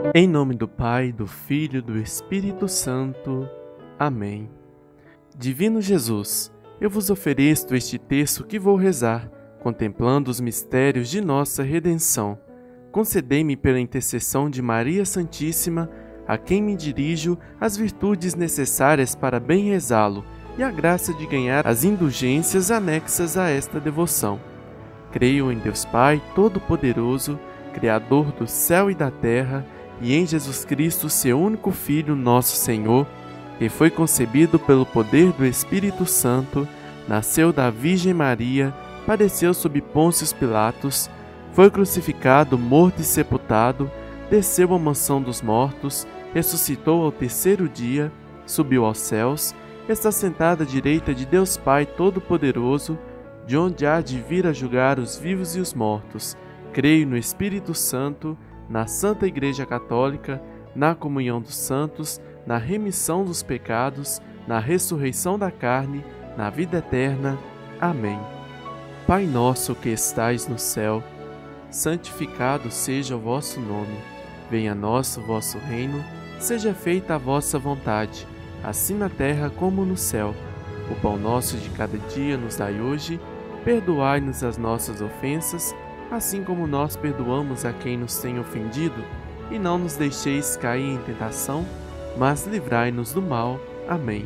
Em nome do Pai, do Filho e do Espírito Santo. Amém. Divino Jesus, eu vos ofereço este terço que vou rezar, contemplando os mistérios de nossa redenção. Concedei-me pela intercessão de Maria Santíssima, a quem me dirijo, as virtudes necessárias para bem rezá-lo e a graça de ganhar as indulgências anexas a esta devoção. Creio em Deus Pai Todo-Poderoso, Criador do céu e da terra, e em Jesus Cristo, seu único Filho, nosso Senhor, que foi concebido pelo poder do Espírito Santo, nasceu da Virgem Maria, padeceu sob Pôncio Pilatos, foi crucificado, morto e sepultado, desceu à mansão dos mortos, ressuscitou ao terceiro dia, subiu aos céus, está sentado à direita de Deus Pai Todo-Poderoso, de onde há de vir a julgar os vivos e os mortos. Creio no Espírito Santo, na Santa Igreja Católica, na comunhão dos santos, na remissão dos pecados, na ressurreição da carne, na vida eterna. Amém. Pai nosso que estais no céu, santificado seja o vosso nome. Venha a nós o vosso reino, seja feita a vossa vontade, assim na terra como no céu. O pão nosso de cada dia nos dai hoje, perdoai-nos as nossas ofensas, assim como nós perdoamos a quem nos tem ofendido, e não nos deixeis cair em tentação, mas livrai-nos do mal. Amém.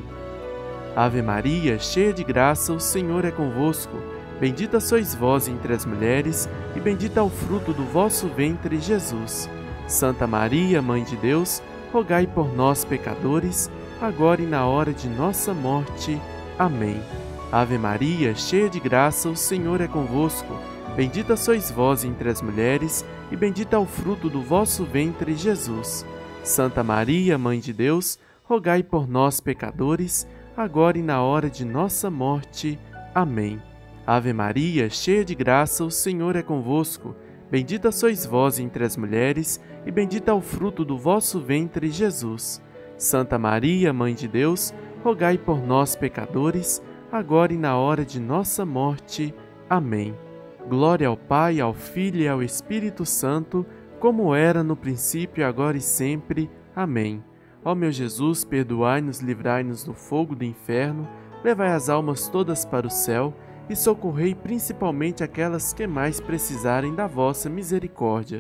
Ave Maria, cheia de graça, o Senhor é convosco. Bendita sois vós entre as mulheres, e bendito é o fruto do vosso ventre, Jesus. Santa Maria, Mãe de Deus, rogai por nós, pecadores, agora e na hora de nossa morte. Amém. Ave Maria, cheia de graça, o Senhor é convosco. Bendita sois vós entre as mulheres, e bendito é o fruto do vosso ventre, Jesus. Santa Maria, Mãe de Deus, rogai por nós, pecadores, agora e na hora de nossa morte. Amém. Ave Maria, cheia de graça, o Senhor é convosco. Bendita sois vós entre as mulheres, e bendito é o fruto do vosso ventre, Jesus. Santa Maria, Mãe de Deus, rogai por nós, pecadores, agora e na hora de nossa morte. Amém. Glória ao Pai, ao Filho e ao Espírito Santo, como era no princípio, agora e sempre. Amém. Ó meu Jesus, perdoai-nos, livrai-nos do fogo do inferno, levai as almas todas para o céu e socorrei principalmente aquelas que mais precisarem da vossa misericórdia.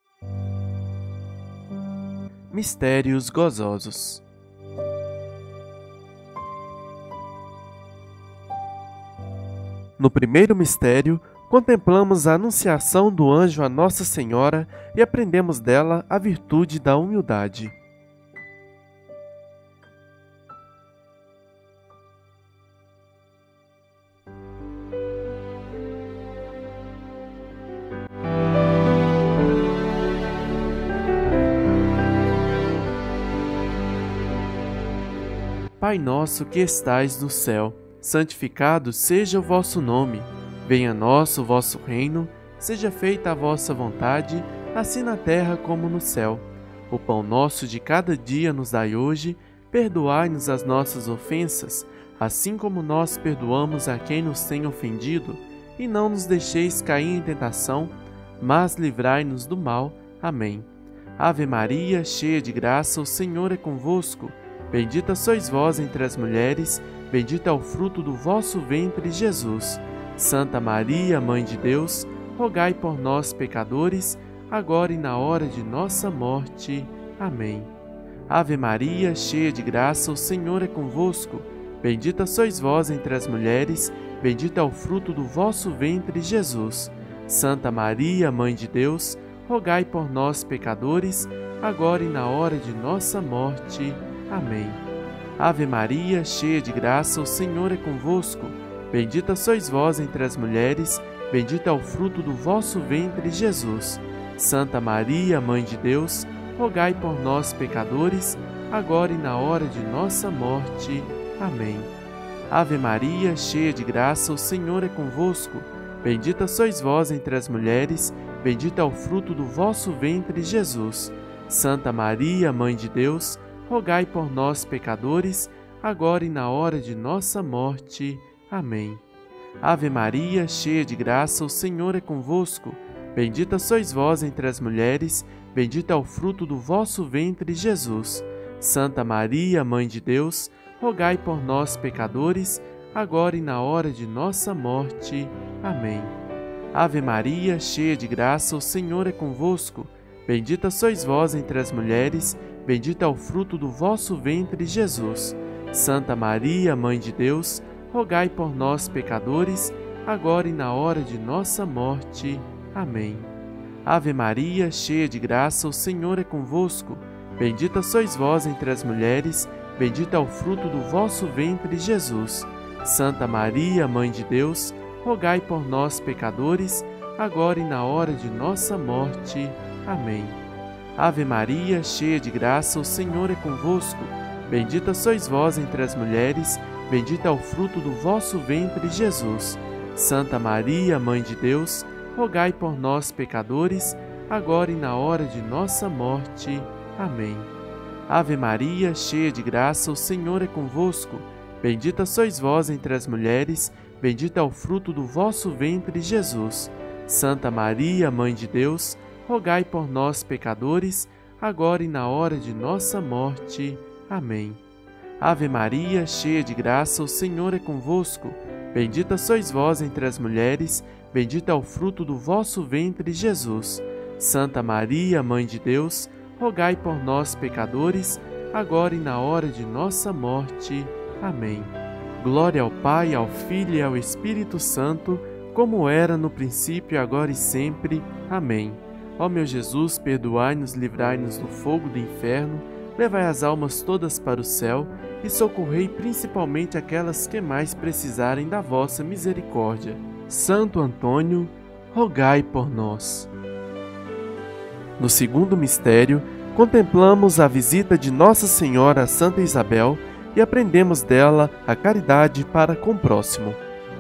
Mistérios gozosos. No primeiro mistério, contemplamos a anunciação do anjo a Nossa Senhora e aprendemos dela a virtude da humildade. Pai nosso que estais no céu, santificado seja o vosso nome. Venha a nós o vosso reino, seja feita a vossa vontade, assim na terra como no céu. O pão nosso de cada dia nos dai hoje, perdoai-nos as nossas ofensas, assim como nós perdoamos a quem nos tem ofendido, e não nos deixeis cair em tentação, mas livrai-nos do mal. Amém. Ave Maria, cheia de graça, o Senhor é convosco. Bendita sois vós entre as mulheres, bendito é o fruto do vosso ventre, Jesus. Santa Maria, Mãe de Deus, rogai por nós, pecadores, agora e na hora de nossa morte. Amém. Ave Maria, cheia de graça, o Senhor é convosco. Bendita sois vós entre as mulheres, bendito é o fruto do vosso ventre, Jesus. Santa Maria, Mãe de Deus, rogai por nós, pecadores, agora e na hora de nossa morte. Amém. Ave Maria, cheia de graça, o Senhor é convosco. Bendita sois vós entre as mulheres, bendito é o fruto do vosso ventre, Jesus. Santa Maria, Mãe de Deus, rogai por nós, pecadores, agora e na hora de nossa morte. Amém. Ave Maria, cheia de graça, o Senhor é convosco. Bendita sois vós entre as mulheres, bendito é o fruto do vosso ventre, Jesus. Santa Maria, Mãe de Deus, rogai por nós, pecadores, agora e na hora de nossa morte. Amém. Ave Maria, cheia de graça, o Senhor é convosco. Bendita sois vós entre as mulheres, bendito é o fruto do vosso ventre, Jesus. Santa Maria, Mãe de Deus, rogai por nós, pecadores, agora e na hora de nossa morte. Amém. Ave Maria, cheia de graça, o Senhor é convosco. Bendita sois vós entre as mulheres, bendito é o fruto do vosso ventre, Jesus. Santa Maria, Mãe de Deus, rogai por nós, pecadores, agora e na hora de nossa morte. Amém. Ave Maria, cheia de graça, o Senhor é convosco. Bendita sois vós entre as mulheres, bendito é o fruto do vosso ventre, Jesus. Santa Maria, Mãe de Deus, rogai por nós, pecadores, agora e na hora de nossa morte. Amém. Ave Maria, cheia de graça, o Senhor é convosco. Bendita sois vós entre as mulheres, bendito é o fruto do vosso ventre, Jesus. Santa Maria, Mãe de Deus, rogai por nós, pecadores, agora e na hora de nossa morte. Amém. Ave Maria, cheia de graça, o Senhor é convosco. Bendita sois vós entre as mulheres, bendito é o fruto do vosso ventre, Jesus. Santa Maria, Mãe de Deus, rogai por nós, pecadores, agora e na hora de nossa morte. Amém. Ave Maria, cheia de graça, o Senhor é convosco. Bendita sois vós entre as mulheres, bendito é o fruto do vosso ventre, Jesus. Santa Maria, Mãe de Deus, rogai por nós, pecadores, agora e na hora de nossa morte. Amém. Glória ao Pai, ao Filho e ao Espírito Santo, como era no princípio, agora e sempre. Amém. Ó meu Jesus, perdoai-nos, livrai-nos do fogo do inferno, levai as almas todas para o céu e socorrei principalmente aquelas que mais precisarem da vossa misericórdia. Santo Antônio, rogai por nós. No segundo mistério, contemplamos a visita de Nossa Senhora a Santa Isabel e aprendemos dela a caridade para com o próximo.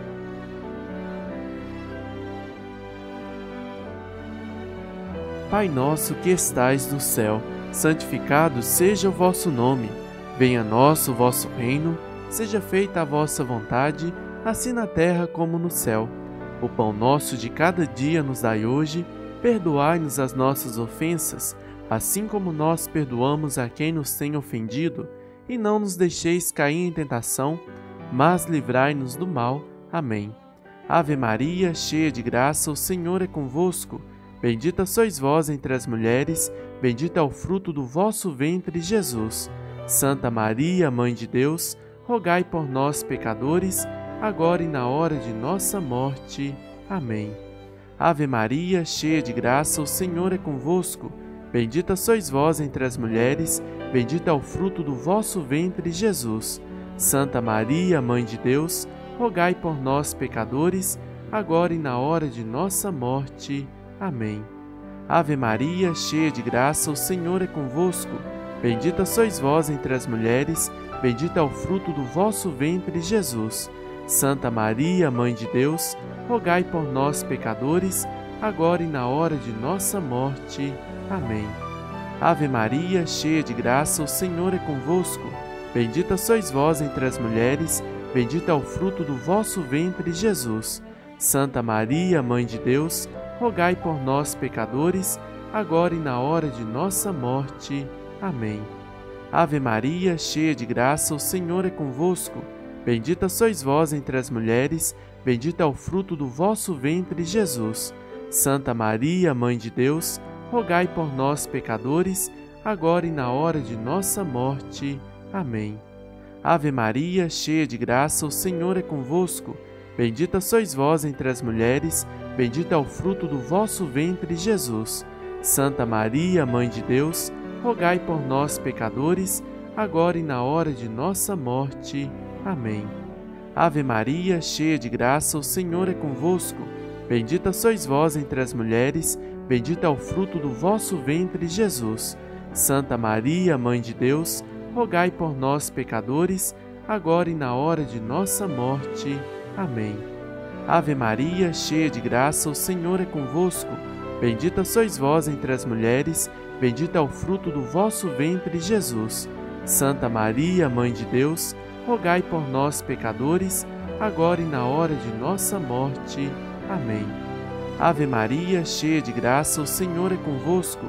Pai nosso que estais no céu, santificado seja o vosso nome. Venha a nós o vosso reino, seja feita a vossa vontade, assim na terra como no céu. O pão nosso de cada dia nos dai hoje, perdoai-nos as nossas ofensas, assim como nós perdoamos a quem nos tem ofendido, e não nos deixeis cair em tentação, mas livrai-nos do mal. Amém. Ave Maria, cheia de graça, o Senhor é convosco. Bendita sois vós entre as mulheres, bendito é o fruto do vosso ventre, Jesus. Santa Maria, Mãe de Deus, rogai por nós, pecadores, agora e na hora de nossa morte. Amém. Ave Maria, cheia de graça, o Senhor é convosco. Bendita sois vós entre as mulheres, bendito é o fruto do vosso ventre, Jesus. Santa Maria, Mãe de Deus, rogai por nós, pecadores, agora e na hora de nossa morte. Amém. Ave Maria, cheia de graça, o Senhor é convosco. Bendita sois vós entre as mulheres, bendito é o fruto do vosso ventre, Jesus. Santa Maria, Mãe de Deus, rogai por nós, pecadores, agora e na hora de nossa morte. Amém. Ave Maria, cheia de graça, o Senhor é convosco. Bendita sois vós entre as mulheres, bendito é o fruto do vosso ventre, Jesus. Santa Maria, Mãe de Deus, rogai por nós, pecadores, agora e na hora de nossa morte. Amém. Ave Maria, cheia de graça, o Senhor é convosco. Bendita sois vós entre as mulheres, bendito é o fruto do vosso ventre, Jesus. Santa Maria, Mãe de Deus, rogai por nós, pecadores, agora e na hora de nossa morte. Amém. Ave Maria, cheia de graça, o Senhor é convosco. Bendita sois vós entre as mulheres, bendito é o fruto do vosso ventre, Jesus. Santa Maria, Mãe de Deus, rogai por nós, pecadores, agora e na hora de nossa morte. Amém. Ave Maria, cheia de graça, o Senhor é convosco. Bendita sois vós entre as mulheres, bendito é o fruto do vosso ventre, Jesus. Santa Maria, Mãe de Deus, rogai por nós, pecadores, agora e na hora de nossa morte. Amém. Ave Maria, cheia de graça, o Senhor é convosco. Bendita sois vós entre as mulheres, bendito é o fruto do vosso ventre, Jesus. Santa Maria, Mãe de Deus, rogai por nós, pecadores, agora e na hora de nossa morte. Amém. Ave Maria, cheia de graça, o Senhor é convosco.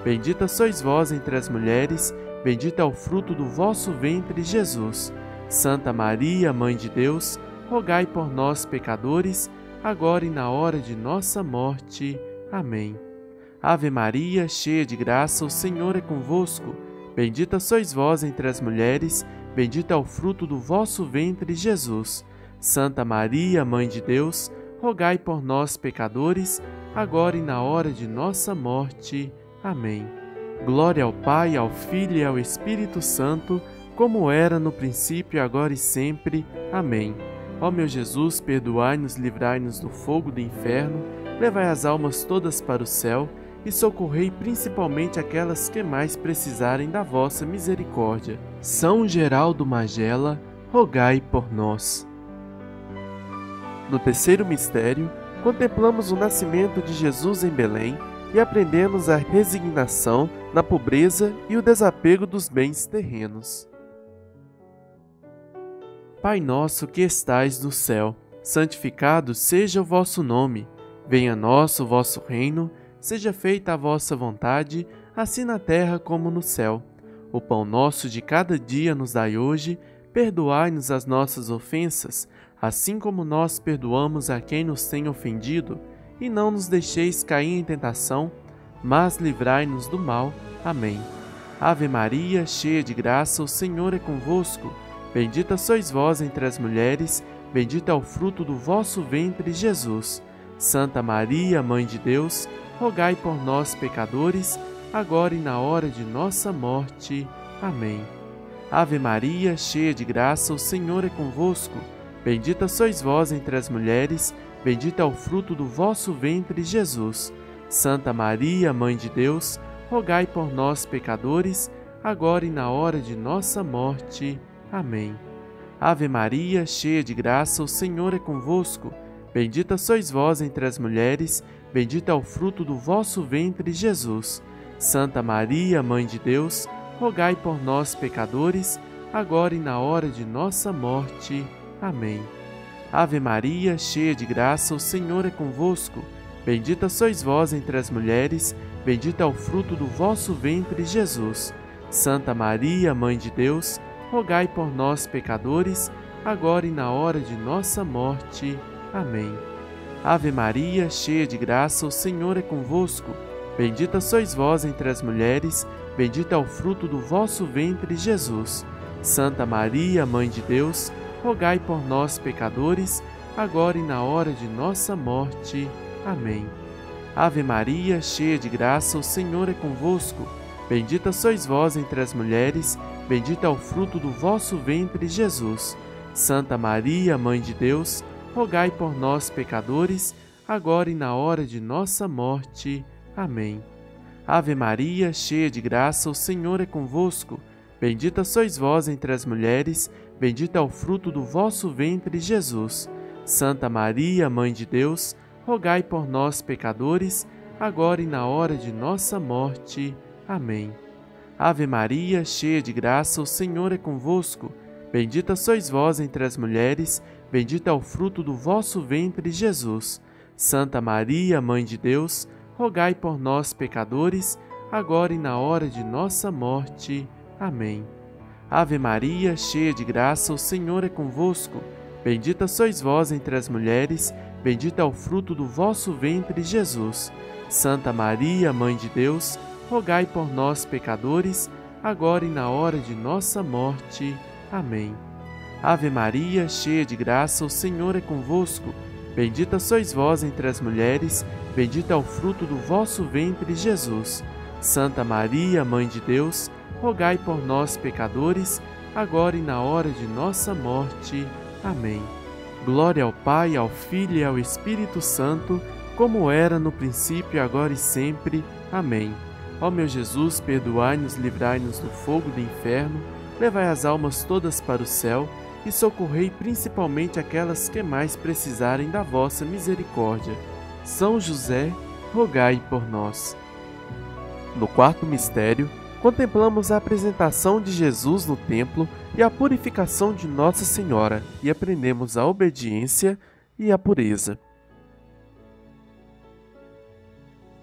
Bendita sois vós entre as mulheres, bendito é o fruto do vosso ventre, Jesus. Santa Maria, Mãe de Deus, rogai por nós, pecadores, agora e na hora de nossa morte. Amém. Ave Maria, cheia de graça, o Senhor é convosco. Bendita sois vós entre as mulheres, bendito é o fruto do vosso ventre, Jesus. Santa Maria, Mãe de Deus, rogai por nós, pecadores, agora e na hora de nossa morte. Amém. Glória ao Pai, ao Filho e ao Espírito Santo, como era no princípio, agora e sempre. Amém. Ó meu Jesus, perdoai-nos, livrai-nos do fogo do inferno, levai as almas todas para o céu e socorrei principalmente aquelas que mais precisarem da vossa misericórdia. São Geraldo Magela, rogai por nós. No terceiro mistério, contemplamos o nascimento de Jesus em Belém e aprendemos a resignação na pobreza e o desapego dos bens terrenos. Pai nosso que estais no céu, santificado seja o vosso nome. Venha a nós o vosso reino, seja feita a vossa vontade, assim na terra como no céu. O pão nosso de cada dia nos dai hoje, perdoai-nos as nossas ofensas, assim como nós perdoamos a quem nos tem ofendido, e não nos deixeis cair em tentação, mas livrai-nos do mal. Amém. Ave Maria, cheia de graça, o Senhor é convosco. Bendita sois vós entre as mulheres, bendito é o fruto do vosso ventre, Jesus. Santa Maria, Mãe de Deus, rogai por nós, pecadores, agora e na hora de nossa morte. Amém. Ave Maria, cheia de graça, o Senhor é convosco. Bendita sois vós entre as mulheres, bendito é o fruto do vosso ventre, Jesus. Santa Maria, Mãe de Deus, rogai por nós, pecadores, agora e na hora de nossa morte. Amém. Ave Maria, cheia de graça, o Senhor é convosco. Bendita sois vós entre as mulheres, bendito é o fruto do vosso ventre, Jesus. Santa Maria, Mãe de Deus, rogai por nós, pecadores, agora e na hora de nossa morte. Amém. Ave Maria, cheia de graça, o Senhor é convosco. Bendita sois vós entre as mulheres, bendito é o fruto do vosso ventre, Jesus. Santa Maria, Mãe de Deus, rogai por nós, pecadores, agora e na hora de nossa morte. Amém. Ave Maria, cheia de graça, o Senhor é convosco. Bendita sois vós entre as mulheres, bendito é o fruto do vosso ventre, Jesus. Santa Maria, Mãe de Deus, rogai por nós, pecadores, agora e na hora de nossa morte. Amém. Ave Maria, cheia de graça, o Senhor é convosco. Bendita sois vós entre as mulheres, bendito é o fruto do vosso ventre, Jesus. Santa Maria, Mãe de Deus, rogai por nós, pecadores, agora e na hora de nossa morte. Amém. Ave Maria, cheia de graça, o Senhor é convosco. Bendita sois vós entre as mulheres, bendito é o fruto do vosso ventre, Jesus. Santa Maria, Mãe de Deus, rogai por nós, pecadores, agora e na hora de nossa morte. Amém. Ave Maria, cheia de graça, o Senhor é convosco. Bendita sois vós entre as mulheres, bendito é o fruto do vosso ventre, Jesus. Santa Maria, Mãe de Deus, rogai por nós, pecadores, agora e na hora de nossa morte. Amém. Ave Maria, cheia de graça, o Senhor é convosco. Bendita sois vós entre as mulheres, bendito é o fruto do vosso ventre, Jesus. Santa Maria, Mãe de Deus, rogai por nós, pecadores, agora e na hora de nossa morte. Amém. Ave Maria, cheia de graça, o Senhor é convosco. Bendita sois vós entre as mulheres, bendito é o fruto do vosso ventre, Jesus. Santa Maria, Mãe de Deus, rogai por nós, pecadores, agora e na hora de nossa morte. Amém. Glória ao Pai, ao Filho e ao Espírito Santo, como era no princípio, agora e sempre. Amém. Ó meu Jesus, perdoai-nos, livrai-nos do fogo do inferno, levai as almas todas para o céu e socorrei principalmente aquelas que mais precisarem da vossa misericórdia. São José, rogai por nós. No quarto mistério, contemplamos a apresentação de Jesus no templo e a purificação de Nossa Senhora e aprendemos a obediência e a pureza.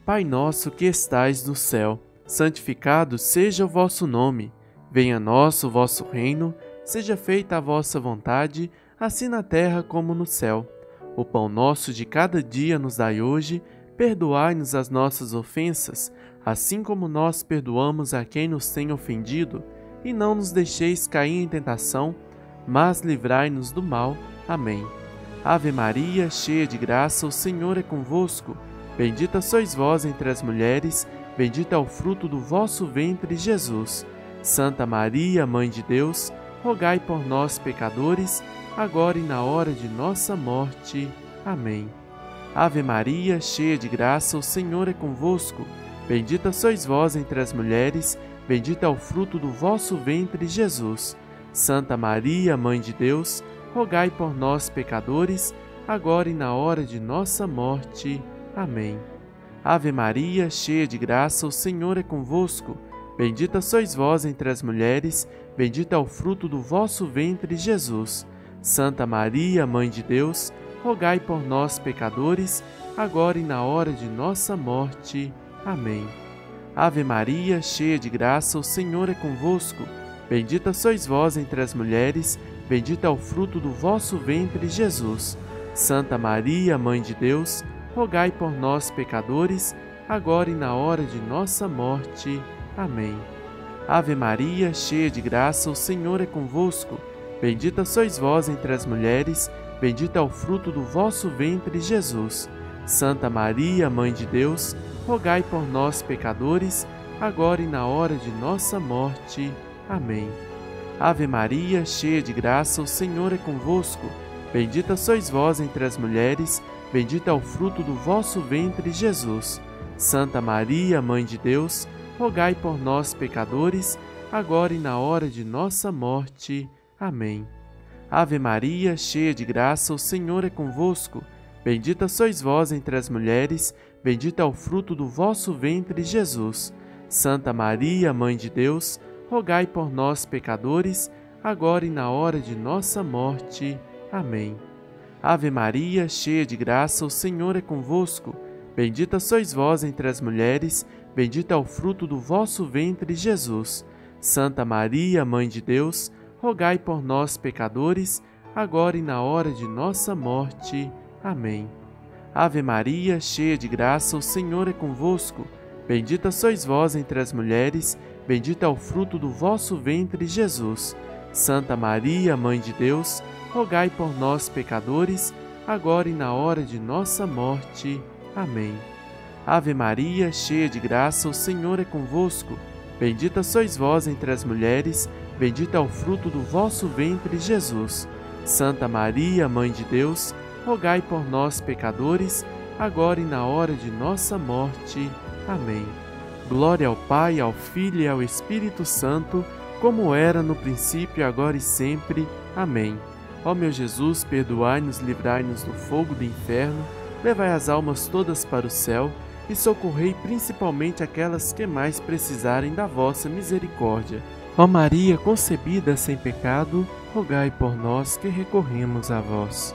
Pai nosso que estais no céu, santificado seja o vosso nome. Venha a nós o vosso reino, seja feita a vossa vontade, assim na terra como no céu. O pão nosso de cada dia nos dai hoje, perdoai-nos as nossas ofensas, assim como nós perdoamos a quem nos tem ofendido, e não nos deixeis cair em tentação, mas livrai-nos do mal. Amém. Ave Maria, cheia de graça, o Senhor é convosco. Bendita sois vós entre as mulheres, bendito é o fruto do vosso ventre, Jesus. Santa Maria, Mãe de Deus, rogai por nós, pecadores, agora e na hora de nossa morte. Amém. Ave Maria, cheia de graça, o Senhor é convosco. Bendita sois vós entre as mulheres, bendito é o fruto do vosso ventre, Jesus. Santa Maria, Mãe de Deus, rogai por nós, pecadores, agora e na hora de nossa morte. Amém. Ave Maria, cheia de graça, o Senhor é convosco. Bendita sois vós entre as mulheres, bendito é o fruto do vosso ventre, Jesus. Santa Maria, Mãe de Deus, rogai por nós, pecadores, agora e na hora de nossa morte. Amém. Ave Maria, cheia de graça, o Senhor é convosco. Bendita sois vós entre as mulheres, bendito é o fruto do vosso ventre, Jesus. Santa Maria, Mãe de Deus, rogai por nós, pecadores, agora e na hora de nossa morte. Amém. Ave Maria, cheia de graça, o Senhor é convosco. Bendita sois vós entre as mulheres, bendito é o fruto do vosso ventre, Jesus. Santa Maria, Mãe de Deus, rogai por nós, pecadores, agora e na hora de nossa morte. Amém. Ave Maria, cheia de graça, o Senhor é convosco. Bendita sois vós entre as mulheres, bendito é o fruto do vosso ventre, Jesus. Santa Maria, Mãe de Deus, rogai por nós, pecadores, agora e na hora de nossa morte. Amém. Ave Maria, cheia de graça, o Senhor é convosco. Bendita sois vós entre as mulheres, bendito é o fruto do vosso ventre, Jesus. Santa Maria, Mãe de Deus, rogai por nós, pecadores, agora e na hora de nossa morte. Amém. Ave Maria, cheia de graça, o Senhor é convosco. Bendita sois vós entre as mulheres, bendito é o fruto do vosso ventre, Jesus. Santa Maria, Mãe de Deus, rogai por nós, pecadores, agora e na hora de nossa morte. Amém. Ave Maria, cheia de graça, o Senhor é convosco. Bendita sois vós entre as mulheres, bendito é o fruto do vosso ventre, Jesus. Santa Maria, Mãe de Deus, rogai por nós, pecadores, agora e na hora de nossa morte. Amém. Ave Maria, cheia de graça, o Senhor é convosco. Bendita sois vós entre as mulheres, bendito é o fruto do vosso ventre, Jesus. Santa Maria, Mãe de Deus, rogai por nós, pecadores, agora e na hora de nossa morte. Amém. Glória ao Pai, ao Filho e ao Espírito Santo, como era no princípio, agora e sempre. Amém. Ó meu Jesus, perdoai-nos, livrai-nos do fogo do inferno, levai as almas todas para o céu e socorrei principalmente aquelas que mais precisarem da vossa misericórdia. Ó Maria, concebida sem pecado, rogai por nós que recorremos a vós.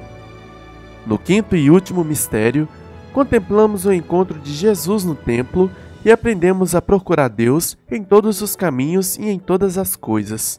No quinto e último mistério, contemplamos o encontro de Jesus no templo e aprendemos a procurar Deus em todos os caminhos e em todas as coisas.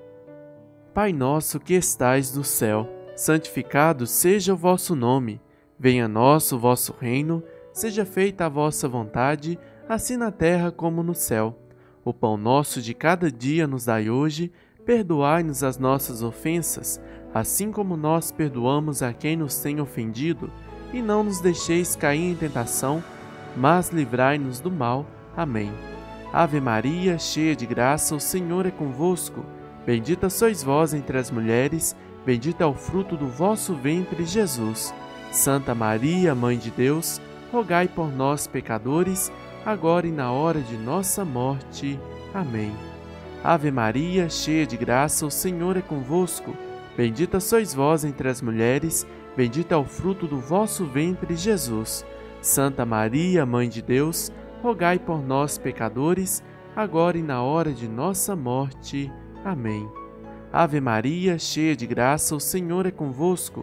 Pai nosso que estais no céu, santificado seja o vosso nome. Venha a nós o vosso reino, seja feita a vossa vontade, assim na terra como no céu. O pão nosso de cada dia nos dai hoje, perdoai-nos as nossas ofensas, assim como nós perdoamos a quem nos tem ofendido, e não nos deixeis cair em tentação, mas livrai-nos do mal. Amém. Ave Maria, cheia de graça, o Senhor é convosco. Bendita sois vós entre as mulheres, bendito é o fruto do vosso ventre, Jesus. Santa Maria, Mãe de Deus, rogai por nós, pecadores, agora e na hora de nossa morte. Amém. Ave Maria, cheia de graça, o Senhor é convosco. Bendita sois vós entre as mulheres, bendito é o fruto do vosso ventre, Jesus. Santa Maria, Mãe de Deus, rogai por nós, pecadores, agora e na hora de nossa morte. Amém. Ave Maria, cheia de graça, o Senhor é convosco.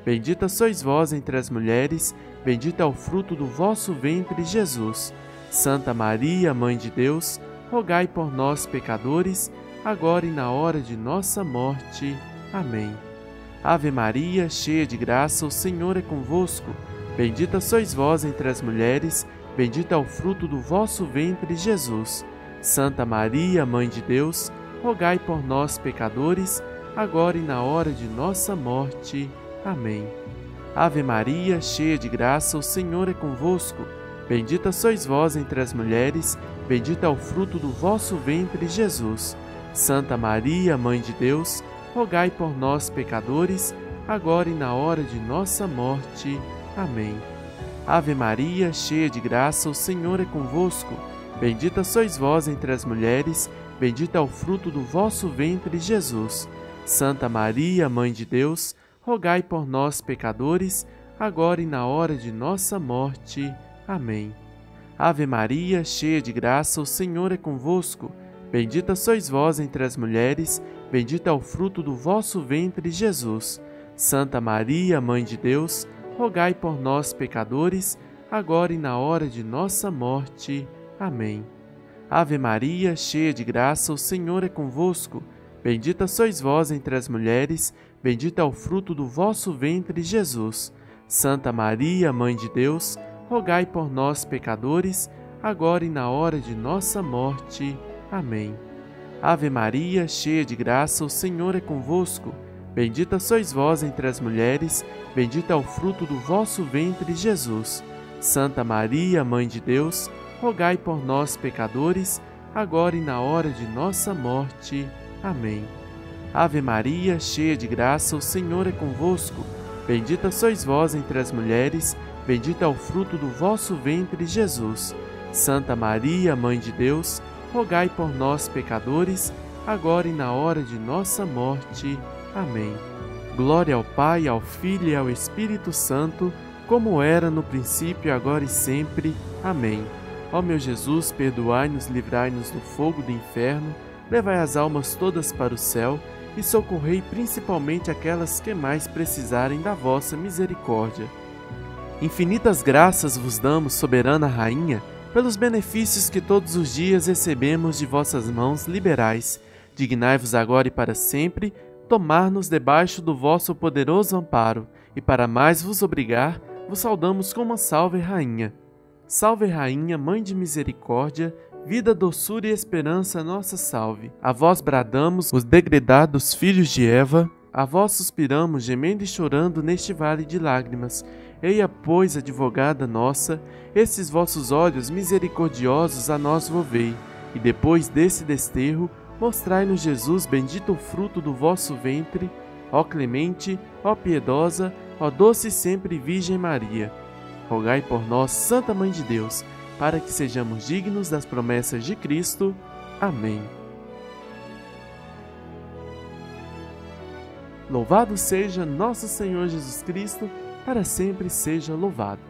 Bendita sois vós entre as mulheres, bendito é o fruto do vosso ventre, Jesus. Santa Maria, Mãe de Deus, rogai por nós, pecadores, agora e na hora de nossa morte. Amém. Ave Maria, cheia de graça, o Senhor é convosco. Bendita sois vós entre as mulheres, bendito é o fruto do vosso ventre, Jesus. Santa Maria, Mãe de Deus, rogai por nós, pecadores, agora e na hora de nossa morte. Amém. Ave Maria, cheia de graça, o Senhor é convosco. Bendita sois vós entre as mulheres, bendito é o fruto do vosso ventre, Jesus. Santa Maria, Mãe de Deus, rogai por nós, pecadores, agora e na hora de nossa morte. Amém. Ave Maria, cheia de graça, o Senhor é convosco. Bendita sois vós entre as mulheres, bendito é o fruto do vosso ventre, Jesus. Santa Maria, Mãe de Deus, rogai por nós, pecadores, agora e na hora de nossa morte. Amém. Ave Maria, cheia de graça, o Senhor é convosco. Bendita sois vós entre as mulheres, bendito é o fruto do vosso ventre, Jesus. Santa Maria, Mãe de Deus, rogai por nós, pecadores, agora e na hora de nossa morte. Amém. Ave Maria, cheia de graça, o Senhor é convosco. Bendita sois vós entre as mulheres, bendito é o fruto do vosso ventre, Jesus. Santa Maria, Mãe de Deus, rogai por nós, pecadores, agora e na hora de nossa morte. Amém. Ave Maria, cheia de graça, o Senhor é convosco. Bendita sois vós entre as mulheres, bendito é o fruto do vosso ventre, Jesus. Santa Maria, Mãe de Deus, rogai por nós, pecadores, agora e na hora de nossa morte. Amém. Ave Maria, cheia de graça, o Senhor é convosco. Bendita sois vós entre as mulheres, bendito é o fruto do vosso ventre, Jesus. Santa Maria, Mãe de Deus, rogai por nós, pecadores, agora e na hora de nossa morte. Amém. Glória ao Pai, ao Filho e ao Espírito Santo, como era no princípio, agora e sempre. Amém. Ó meu Jesus, perdoai-nos, livrai-nos do fogo do inferno, levai as almas todas para o céu e socorrei principalmente aquelas que mais precisarem da vossa misericórdia. Infinitas graças vos damos, soberana Rainha, pelos benefícios que todos os dias recebemos de vossas mãos liberais. Dignai-vos agora e para sempre tomar-nos debaixo do vosso poderoso amparo, e para mais vos obrigar, vos saudamos como a Salve Rainha. Salve Rainha, Mãe de Misericórdia, vida, doçura e esperança, nossa salve. A vós bradamos, os degredados filhos de Eva, a vós suspiramos, gemendo e chorando neste vale de lágrimas. Eia, pois, advogada nossa, esses vossos olhos misericordiosos a nós volvei, e depois desse desterro, mostrai-nos Jesus, bendito o fruto do vosso ventre, ó clemente, ó piedosa, ó doce e sempre Virgem Maria. Rogai por nós, Santa Mãe de Deus, para que sejamos dignos das promessas de Cristo. Amém. Louvado seja nosso Senhor Jesus Cristo, para sempre seja louvado.